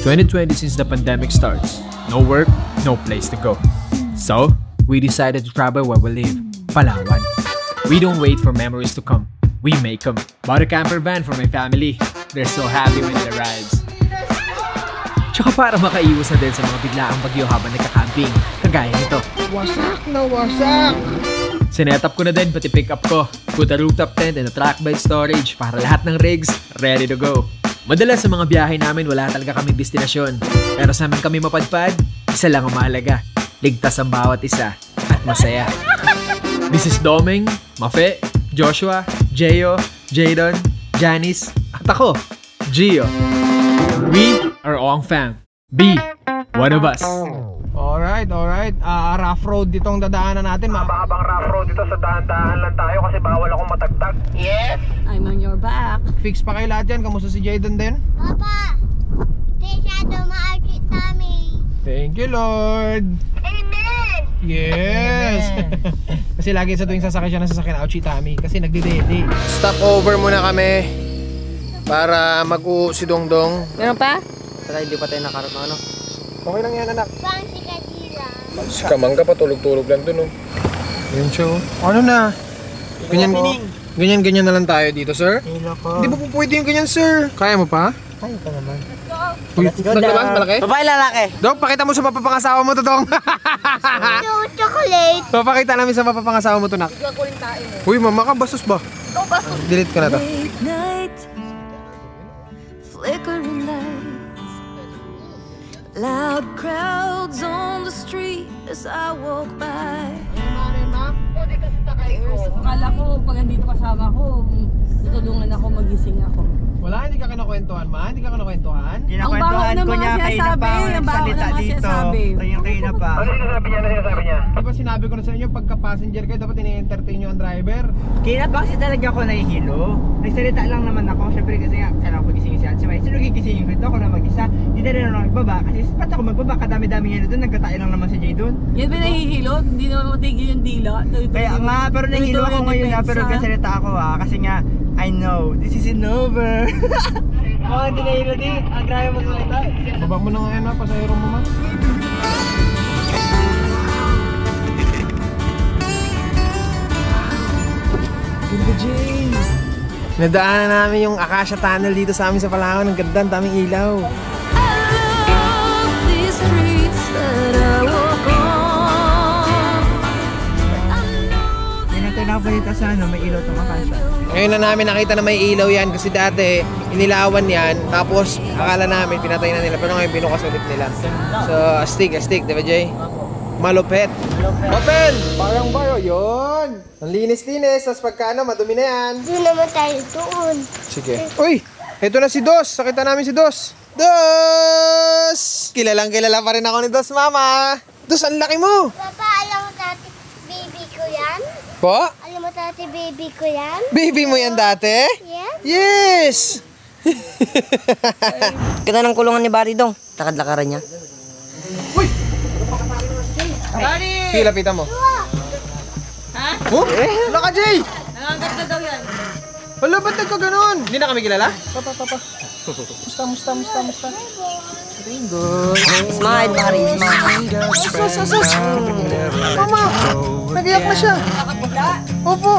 2020 since the pandemic starts. No work, no place to go. So, we decided to travel where we live, Palawan. We don't wait for memories to come. We make them. Bought a camper van for my family. They're so happy when it arrives. Tsaka para makaiwas na din sa mga biglaang bagyo habang nagka-camping, kagaya nito. Wasak na wasak! Sinet up ko na din pati pick up ko. Put a rooftop tent and a track bed storage para lahat ng rigs ready to go. Madalas sa mga biyahe namin wala talaga kaming destinasyon. Pero sa amin kami mapadpad, isa lang ang mahalaga. Ligtas ang bawat isa at masaya. This is Doming, Mafe, Joshua, Jeyo, Jadon, Janice, at ako, Gio. We are Ong Fam. Be one of us. Alright. Rough road ditong dadaanan natin. Mahabang rough road dito, sa dahan-dahan lang tayo kasi bawal akong matagtag. Yes! I'm on your back. Fix pa kayo lahat dyan. Kamusta si Jadon din? Papa, masyado ma-outfit namin. Thank you, Lord! Amen! Yes! Kasi lagi sa tuwing sasakay siya ng sasakyan, ouchie tummy. Kasi nagdidede. Stop over muna kami para mag-u si Dongdong. Meron pa? Tara, hindi pa tayo nakarap na ano. Okay lang yan, anak. Pang si Kadila. Si Kamangga pa, tulog-tulog lang dun, oh. Yun siya, oh. Ano na? Ganyan na lang tayo dito, sir? Hindi pa po pwede yung ganyan, sir. Kaya mo pa? Kaya pa naman. Let's go. Naglabas, malaki? Babae, lalaki. Dok, pakita mo sa mapapangasawa mo to, Dong. Chocolate. Papakita namin sa mapapangasawa mo to, nak. Uy, mama ka, bastos ba? Oh, bastos. Delete ko na to. Flickering lights, loud crowds on the street as I walk by. Akala ko, pag nandito kasama ko, tutulungan ako, magising ako. Wala, hindi ka kinakwentuhan, ma? Hindi ka kinakwentuhan? Kinakwentuhan ko niya kayo na pa ako nagsalita dito. Kayo na pa. Ano sinasabi niya? Di ba sinabi ko na sa inyo, pagka passenger kayo, dapat ini-entertain nyo ang driver? Kaya pa kasi talaga ako nahihilo. Nagsalita lang naman ako. Siyempre kasi nga, kailangan ko gisingin si Atsi. Sino gigisingin ko ito? Ako na mag-isa. Hindi na rin ako magbaba. Kasi ba't ako magbaba? Kadami-dami nga doon. Nagkatayo lang naman si Jay doon. Yan ba nahihilo? Hindi naman matigil yung dila. Kaya nga, pero nahihilo ako ngayon na. Pero nagsalita ako kasi nga, I know, this isn't over. Oh, hindi nahihilo di. Ang grabe mo salita. Baba mo na nga yan, pasahero mo, ma. Nadaanan namin yung Acacia Tunnel dito sa amin sa Palawan. Ang ganda, ang daming ilaw. Pinapalita sa ano, may ilaw itong Acacia. Ngayon na namin nakita na may ilaw yan kasi dati inilawan yan. Tapos akala namin pinatay na nila pero ngayon binukas ulit nila. So, astig, di ba, Jay? Malupet. Open! Parang bayo, yun. Ang linis-linis. Tapos pagka madumi na yan. Doon naman tayo doon. Sige. Uy! Ito na si Dos. Sakita namin si Dos. Dos! Kilala pa rin ako ni Dos, mama. Dos, ang laki mo. Papa, alam mo dati baby ko yan? Po? Alam mo dati baby ko yan? Baby mo yan dati? Yes? Yes! Ganda ng kulungan ni Barry Dong. Takad-lakaran niya. Uy! Barry! Sige, lapitan mo. Ha? Oh? Wala ka, Jay! Nangangat na daw yan. Wala, ba't nagkaganon? Hindi na kami kilala? Papa. Musta? Ringo. Smile, Barry, smile. Sus. Mama, nag-iyak na siya. Opo.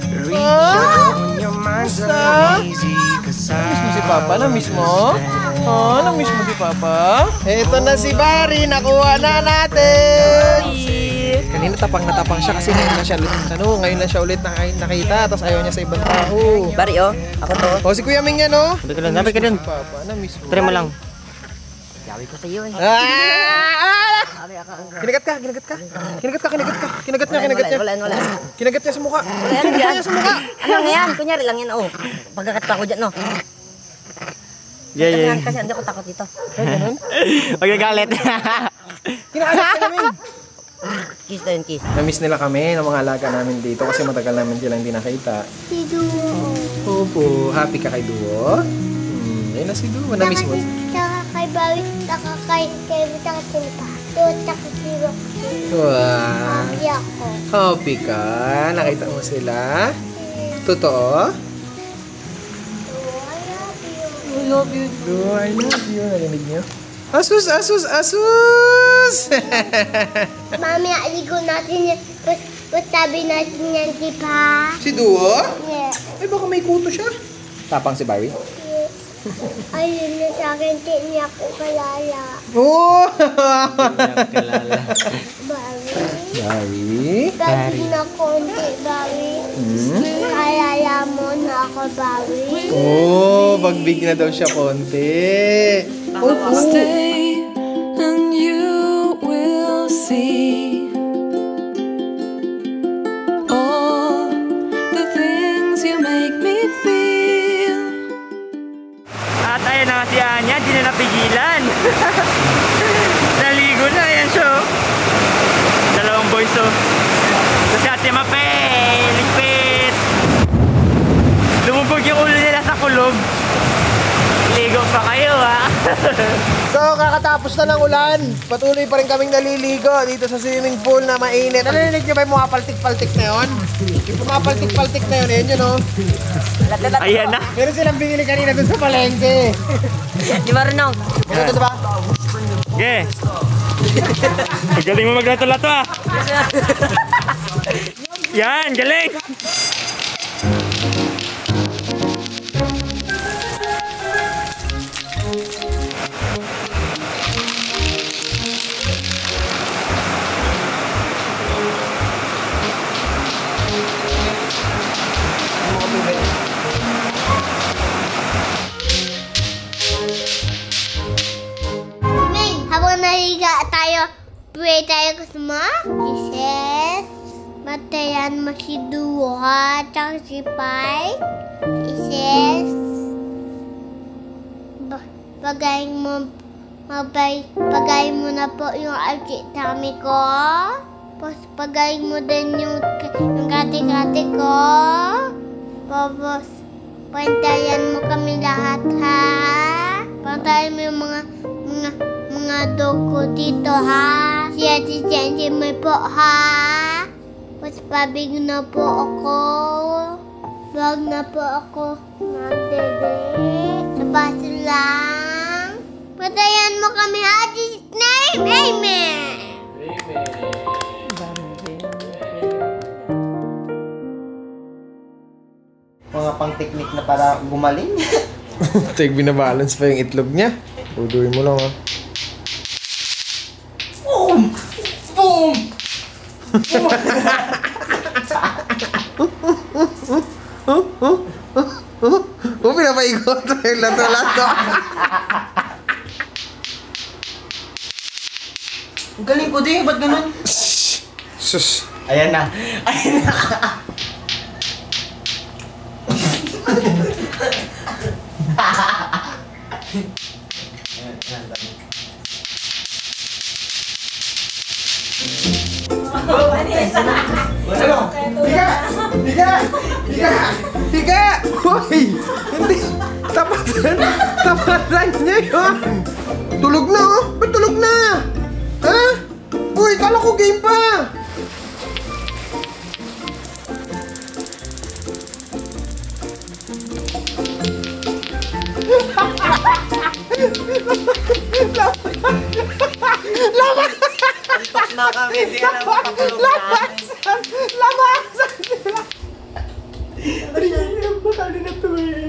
Musta? Namiss mo si Papa? Namiss mo? Oh, namiss mo si Papa? Eto na si Barry, nakuha na natin! Kanina tapang siya kasi ngayon na siya ulit nakita, tapos ayaw niya sa ibang tao. Barry, ako to. O, si Kuya Ming yan, oh. Sabi ka dun. Papa, namiss mo. Try mo lang. Sabi ko sa iyo eh. Kinagat ka. Kinagat niya. Wala. Kinagat niya sa mukha. Kinagat niya sa mukha. Ano nga yan? Kunyari lang yan, oh. Pagkakat pa ako dyan, no? Yeah. Kasi hindi ako takot dito. Ganun? Magagalit. Kinagat ka namin. Kiss tayo, kiss. Namiss nila kami ng mga alaga namin dito kasi matagal namin silang hindi nakita. Si Duo. Opo, happy ka kay Duo? Ayun na si Duo, namiss mo. Taka kay Bawi, taka kay Sinpa. Taka kay Roxy. Wow. Happy ako. Happy ka? Nakita mo sila? Totoo? I love you. I love you. Duo, I love you. Narinig niyo? Asus, asus, asus! Mami, aligo natin yan. Pagtabi natin yan, di ba? Si Duo? Yeah. Ay, baka may kuto siya. Tapang si Barry? Ayun na sa akin, di niya ako kalala. Oh! Kalala. Bawi? Bawi na konti, Bawi. Kalala mo na ako, Bawi. Oh, pagbig na daw siya konti. Stay and you will see all the things you make me feel. At ayun na si Anya, di na napigilan. Naligo na, ayan siya. Dalawang boys to. Kasi Ate Mape, ligpit. Lumubog yung ulo nila sa kulog. Ligo pa kayo ha. So, kakatapos na ng ulan. Patuloy pa rin kaming naliligo dito sa swimming pool na mainit. Narinig nyo ba yung mga paltik-paltik na yun? Yung pumapaltik-paltik na yun, yun o. Ayan na. Meron silang binili kanina dun sa palengke. Di marunong. Ano ito ba? Okay. Galing mo maglato-lato ah. Yan, galing. Ming, habang nahiga tayo, pray tayo kasama. Jesus, matayan mo si Duha, tsaka si Pai. Jesus, pagayin mo na po yung alkit kami ko. Tapos pagayin mo din yung kati-kati ko. Tapos pantayan mo kami lahat ha. Pantayan mo yung mga dog ko dito ha. Si Ate Jenny mo po ha. Tapos pabig na po ako. Vlog na po ako. Matebe. Sabas lang. Pantayan mo kami ha. Jesus name. Amen. Mga pang-technique na para gumaling. Tig, binabalance pa yung itlog niya. Uduin mo lang ha. Boom! Boom! Pinapaigot yung lato-lato. Ang galing ko din, ba't ganun? Sus. Ayan na. Ayan na. Higa! Hoy! Hindi! Tapatan niya yun! Tulog na oh! Ba't tulog na? Ha? Uy, kala ko game pa! Na kami, hindi ka na makapulog na. Lamasan sila! Bakali na to eh.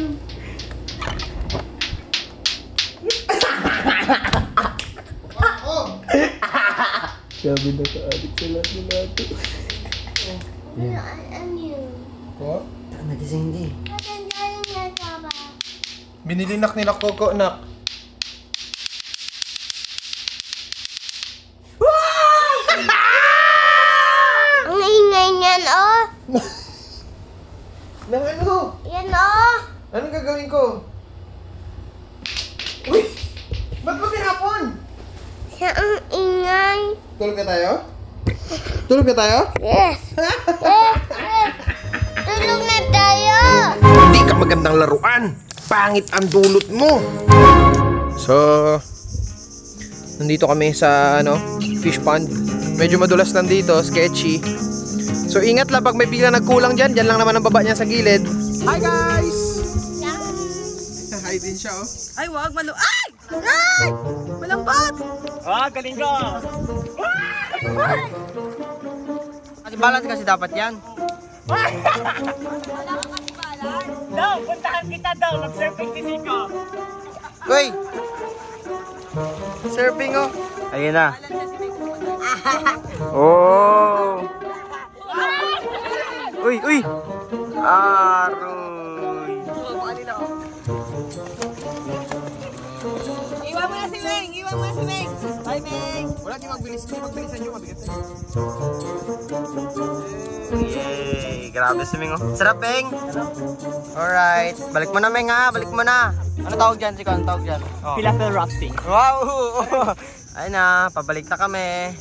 Sabi na ka-adik sa lahat ng lato. Ano yun? Oh? Nagising di. Matanggalin niya ka ba? Binilinak nila Coco, nak. Ang ingay niyan, oh! Nang ano? Yan, oh! Anong gagawin ko? Uy! Ba't ba pinapon? Siya ang ingay. Tulog na tayo? Tulog na tayo? Yes! Yes! Yes! Tulog na tayo! Hindi ka magandang laruan. Pangit ang dulot mo. So, nandito kami sa fish pond. Medyo madulas nandito, sketchy. So ingat lang pag may bigla nagkulang dyan. Dyan lang naman ang baba niya sa gilid. Hi guys! Hi din siya oh. Ay, wag mano. Ay! Ay! Malambot! Ah, galing ko! Kasi balance kasi dapat yan. Daw, puntahan kita daw. Mag-surfing si Siko. Uy! Surfing oh. Ayun na. Oh! Uy, uy! Aroy! Iwan mo na si Meng! Iwan mo na si Meng! Bye, Meng! Wala di magbilisan nyo, mabigat. Yay! Grabe si Ming, oh. Sarap, Ming! Alright. Balik mo na, Ming, ha? Balik mo na. Ano tawag dyan, Siko? Ano tawag dyan? Oh. Pilapel rafting. Wow! Ayun na, pabalik na kami.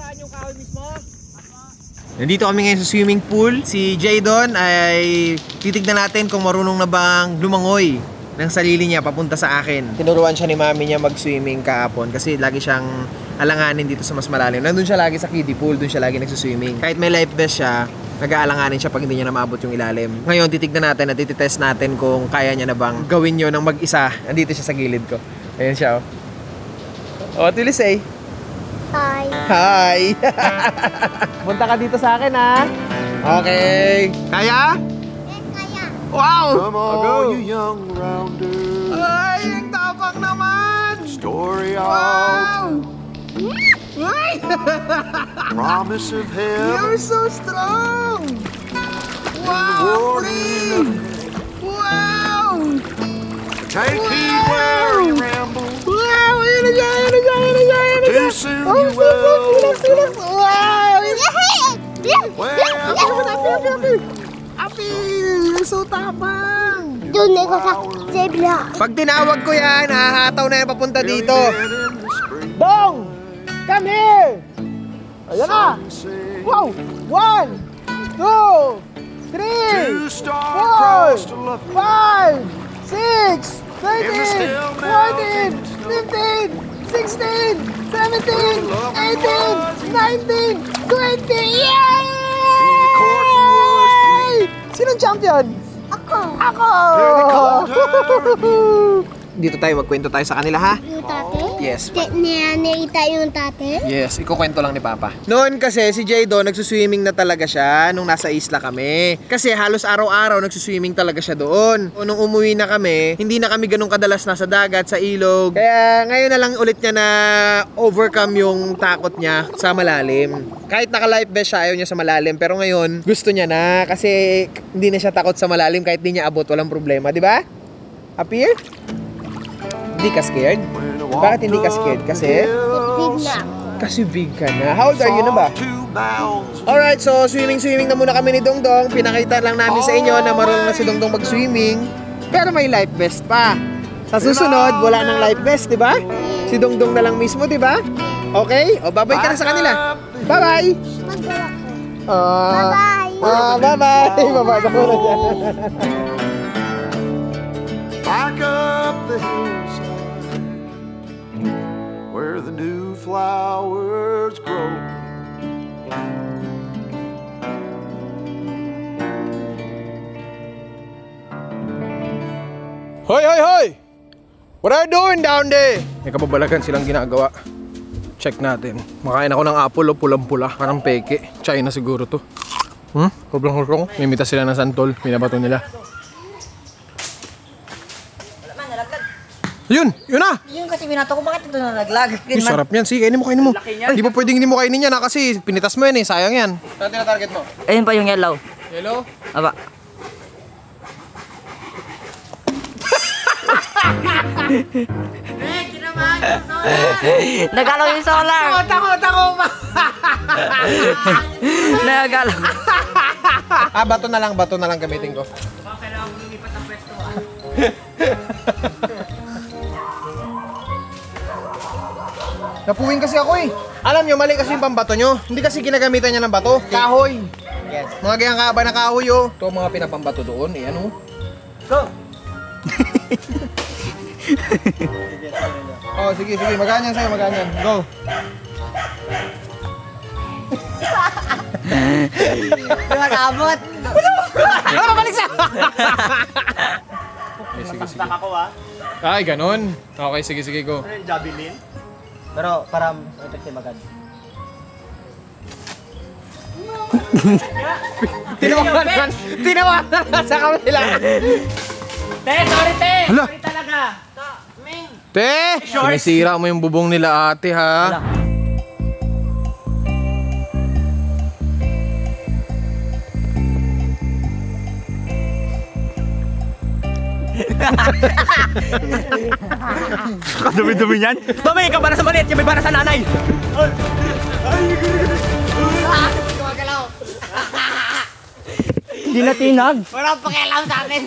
Nandito kami ngayon sa swimming pool. Si Jadon ay titignan natin kung marunong na bang lumangoy ng sarili niya papunta sa akin. Tinuruan siya ni mami niya mag-swimming kahapon kasi lagi siyang alanganin dito sa mas malalim. Nandun siya lagi sa kiddie pool, dun siya lagi nagsuswimming. Kahit may life vest siya, nag-aalanganin siya pag hindi niya na maabot yung ilalim. Ngayon, titignan natin at tititest natin kung kaya niya na bang gawin yun ng mag-isa. Nandito siya sa gilid ko. Ayan siya, oh. What will you say? Hi. Hi! Punta ka dito sa akin, ha? Okay. Kaya? Kaya. Wow! Come on, you young rounders. Ay, ang tapang naman! Story Wow! out. Ay! Promise of heaven. You're so strong! Wow! Warning. Wow! Take heed where you ramble. Wow! Ayan na siya! Ayan na siya! Ayan na siya! Ayan na siya! Too soon Oh, you will. silak! Wow! Well, Api! You're so tapang! Doon ako sa zebra. Pag tinawag ko yan, hahataw na yan papunta dito. in the spring Dong! Come here! Ayan na! sunset. Wow! 1, 2, 3, Two-star 4, cross to love me. 5, 6, 13, 14, 15, 16, 17, 18, 19, 20! Yay! Sinong champion? Ako. Ako! Dito tayo, magkwento tayo sa kanila, ha? Yung tate? Yes. Niita yung tate? Yes, ikukwento lang ni Papa. Noon kasi si Jado nagsuswimming na talaga siya nung nasa isla kami. Kasi halos araw-araw nagsuswimming talaga siya doon. O nung umuwi na kami, hindi na kami ganun kadalas nasa dagat, sa ilog. Kaya ngayon na lang ulit niya na overcome yung takot niya sa malalim. Kahit naka-life vest siya, ayaw niya sa malalim. Pero ngayon, gusto niya na kasi hindi na siya takot sa malalim kahit di niya abot, walang problema, di ba? Appear? Hindi ka scared? Bakit hindi ka scared? Kasi? Big na. Kasi big ka na. How old are you na ba? Alright, so swimming na muna kami ni Dongdong. Pinakita lang namin sa inyo na marunong na si Dongdong mag-swimming. Pero may life vest pa. Sa susunod, wala nang life vest, di ba? Si Dongdong na lang mismo, di ba? Okay? O, bye-bye ka na sa kanila. Bye-bye! Magawa ko. Bye-bye! Bye-bye. Bye-bye! Bye-bye na muna dyan. Back up the hillside where the new flowers grow. Hoy, hoy, hoy! What are you doing down there? May kababalagan silang ginagawa. Check natin. Makain ako ng apple o pulang-pula. Parang peke. China siguro to. Sobrang. Mimita sila ng santol. Pinabato nila. Yun! Yun na! Yun kasi binato ko, bakit ito nalaglag? Uy, sarap yan. Sige, kainin mo, kainin mo. Di ba pwedeng hindi mo kainin yan ha? Kasi pinitas mo yan eh. Sayang yan. Saan tina-target mo? Ayun pa yung yellow. Hello? Aba. Nagalaw yung solar. Tako ma! Nagalaw. Bato na lang gamitin ko. Kailangan mo lumipat ang pwesto ah. Napuwing kasi ako eh. Alam nyo, mali kasi yung pambato nyo. Hindi kasi ginagamitan niya ng bato. Kahoy. Yes. Mga ganyang kaba na kahoy oh. Ito mga pinapambato doon. Eh, ano? Go! Oh, sige. Maganyan sa'yo, maganyan. Go! Di ba naabot? Ano, balik sa! sige, sige. Nasastak ako ah. Ay, ganun. Okay, sige, sige, go. Ano yung javelin? Pero para effective agad. Tinawanan sa kabila. Te, sorry te! Hala. Sorry talaga! Te! Sinisira mo yung bubong nila ate, ha? Dumi-dumi niyan. Tommy, ikaw para sa maliit, yung may para sa nanay. Hindi na tinag. Walang pakialam sa akin.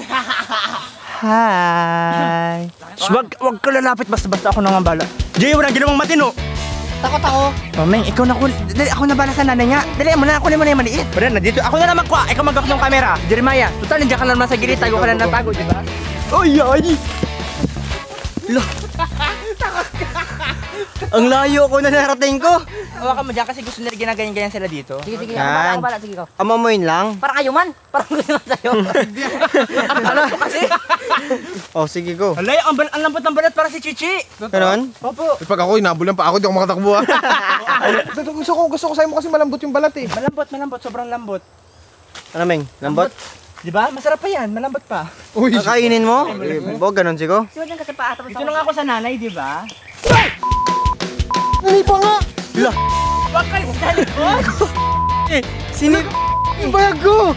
Hi. Wag ka lalapit basta-basta ako nangambala. Jay, wala ginawang matino. Takot ako. Tommy, ikaw na dali ako na bala sa nanay nga. Dali mo na, kunin mo na yung maliit. Pero na dito, ako na lang magkuha. Ikaw magkak ng camera. Jeremiah, total nandiyan ka na naman sa gilid, tago ka na ng tago, di ba? Ay, ay! Lo. Ang layo ko na narating ko. Hawakan mo dyan kasi gusto nila ginaganyan-ganyan sila dito. Sige, sige. Yan. Ako bala, sige ko. Amamoyin lang. Parang kayo man. Parang gusto na sa'yo. Ano kasi? Oh, sige, go. Alay, ang lambot ng balat para si Chichi. Ganon? Opo. Pag ako, inabulan pa ako, di ako makatakbo, ha? gusto ko sa'yo mo kasi malambot yung balat, eh. Malambot, sobrang lambot. Ano, Meng? Lambot? Di ba? Masarap pa yan, malambot pa. Uy, Kakainin mo? Bo, ganun sigo. Sige dyan kasi pa. Tapos Dito na nga ako sa nanay, di ba? nani pa nga! Wag kayo sa likod! Sinip! Yung bayag ko!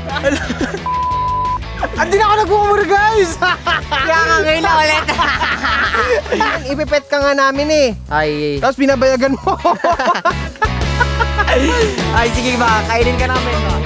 Andi na ako nagmumura, guys! Kaya nga ngayon na ulit. Ipipet ka nga namin, eh. Ay, Tapos binabayagan mo. Ay, sige ba, kainin ka namin.